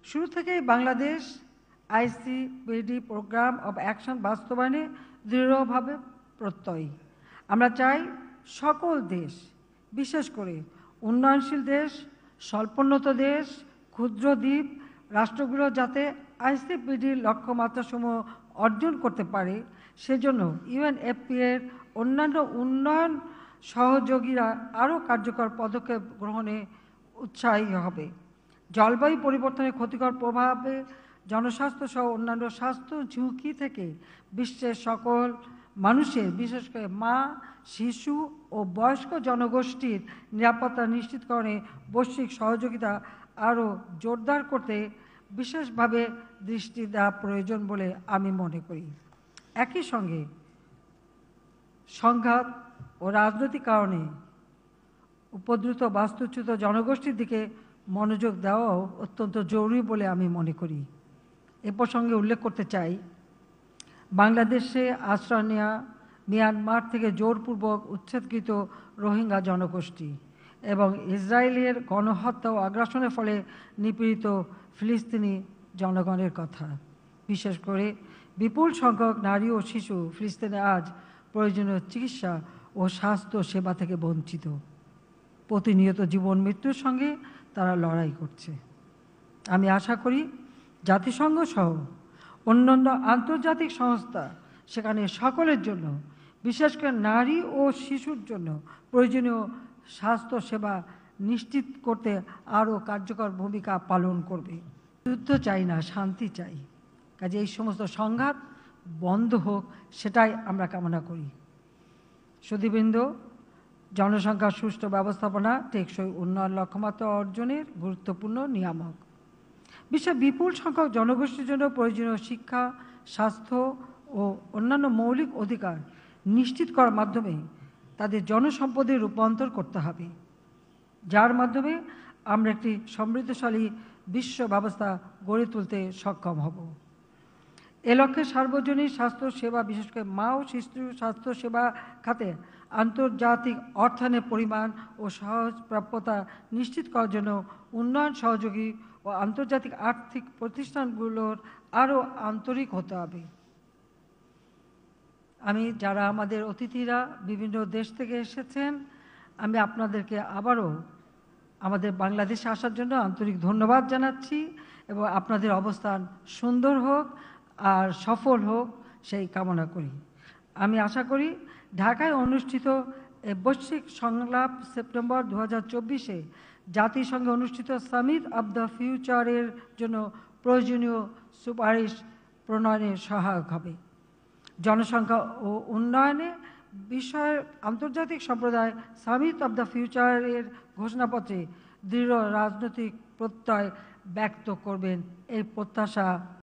শুরু থেকেই Bangladesh ICPD programme of action বাস্তবায়নে দৃঢ়ভাবে প্রত্যয়ী। আমরা চাই সকল দেশ, বিশেষ করে উন্নয়নশীল দেশ, স্বল্পোন্নত দেশ, ক্ষুদ্র দ্বীপ রাষ্ট্রগুলো যাতে আইসিপিডির লক্ষ্যমাত্রাসমূহ অর্জন করতে পারে, সেজন্য ইউএনএফপি এর অন্যান্য উন্নয়ন সহযোগীরা আরও কার্যকর পদক্ষেপ গ্রহণে উৎসাহী হবে। জলবায়ু পরিবর্তনের ক্ষতিকর প্রভাবে জনস্বাস্থ্য সহ অন্যান্য স্বাস্থ্য ঝুঁকি থেকে বিশ্বের সকল মানুষের, বিশেষ করে মা, শিশু ও বয়স্ক জনগোষ্ঠীর নিরাপত্তা নিশ্চিতকরণে বৈশ্বিক সহযোগিতা আরও জোরদার করতে বিশেষভাবে দৃষ্টি দেওয়া প্রয়োজন বলে আমি মনে করি। একই সঙ্গে সংঘাত ও রাজনৈতিক কারণে উপদ্রুত বাস্তুচ্যুত জনগোষ্ঠীর দিকে মনোযোগ দেওয়াও অত্যন্ত জরুরি বলে আমি মনে করি। এ প্রসঙ্গে উল্লেখ করতে চাই, বাংলাদেশে আশ্রয় নেওয়া মিয়ানমার থেকে জোরপূর্বক উচ্ছেদকৃত রোহিঙ্গা জনগোষ্ঠী এবং ইসরায়েলের গণহত্যা ও আগ্রাসনের ফলে নিপীড়িত ফিলিস্তিনি জনগণের কথা। বিশেষ করে বিপুল সংখ্যক নারী ও শিশু ফিলিস্তিনে আজ প্রয়োজনীয় চিকিৎসা ও স্বাস্থ্য সেবা থেকে বঞ্চিত। প্রতিনিয়ত জীবন মৃত্যুর সঙ্গে তারা লড়াই করছে। আমি আশা করি জাতিসংঘ সহ অন্যান্য আন্তর্জাতিক সংস্থা সেখানে সকলের জন্য, বিশেষ করে নারী ও শিশুর জন্য প্রয়োজনীয় স্বাস্থ্য সেবা নিশ্চিত করতে আরও কার্যকর ভূমিকা পালন করবে। যুদ্ধ চাই না, শান্তি চাই। কাজে এই সমস্ত সংঘাত বন্ধ হোক, সেটাই আমরা কামনা করি। সুধীবৃন্দ, জনসংখ্যার সুষ্ঠু ব্যবস্থাপনা টেকসই উন্নয়ন লক্ষ্যমাত্রা অর্জনের গুরুত্বপূর্ণ নিয়ামক। বিশ্বের বিপুল সংখ্যক জনগোষ্ঠীর জন্য প্রয়োজনীয় শিক্ষা, স্বাস্থ্য ও অন্যান্য মৌলিক অধিকার নিশ্চিত করার মাধ্যমে তাদের জনসম্পদে রূপান্তর করতে হবে, যার মাধ্যমে আমরা একটি সমৃদ্ধশালী বিশ্ব ব্যবস্থা গড়ে তুলতে সক্ষম হব। এ লক্ষ্যে সার্বজনীন স্বাস্থ্য সেবা, বিশেষ করে মা ও শিশু স্বাস্থ্য সেবা খাতে আন্তর্জাতিক অর্থায়নের পরিমাণ ও সহজ প্রাপ্যতা নিশ্চিত করার জন্য উন্নয়ন সহযোগী ও আন্তর্জাতিক আর্থিক প্রতিষ্ঠানগুলোর আরও আন্তরিক হতে হবে। যারা আমাদের অতিথিরা বিভিন্ন দেশ থেকে এসেছেন, আমি আপনাদেরকে আবারও আমাদের বাংলাদেশে আসার জন্য আন্তরিক ধন্যবাদ জানাচ্ছি এবং আপনাদের অবস্থান সুন্দর হোক আর সফল হোক সেই কামনা করি। আমি আশা করি ঢাকায় অনুষ্ঠিত বৈশ্বিক সংলাপ সেপ্টেম্বর 2024-এ জাতিসংঘে অনুষ্ঠিত সামিট অব দ্য ফিউচারের জন্য প্রয়োজনীয় সুপারিশ প্রণয়নে সহায়ক হবে। জনসংখ্যা ও উন্নয়নে বিষয়ের আন্তর্জাতিক সম্প্রদায় সামিট অব দ্য ফিউচারের ঘোষণাপত্রে দৃঢ় রাজনৈতিক প্রত্যয় ব্যক্ত করবেন, এই প্রত্যাশা